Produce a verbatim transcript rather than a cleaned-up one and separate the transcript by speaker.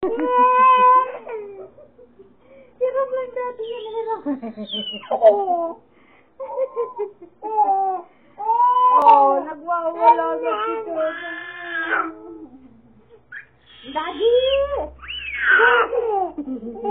Speaker 1: Hirap lang dati yun, hirap. Oh, nagwawala na si Dodo. Daddy! Daddy!